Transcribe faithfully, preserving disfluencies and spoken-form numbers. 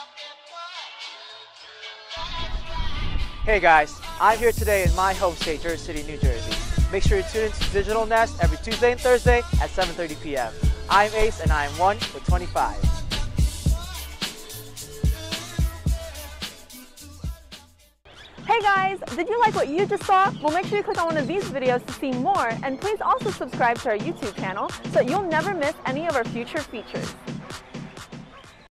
Hey guys, I'm here today in my home state, Jersey City, New Jersey. Make sure you tune into Digital Nest every Tuesday and Thursday at seven thirty p m I'm Ace and I am one with twenty-five. Hey guys, did you like what you just saw? Well, make sure you click on one of these videos to see more, and please also subscribe to our YouTube channel so that you'll never miss any of our future features.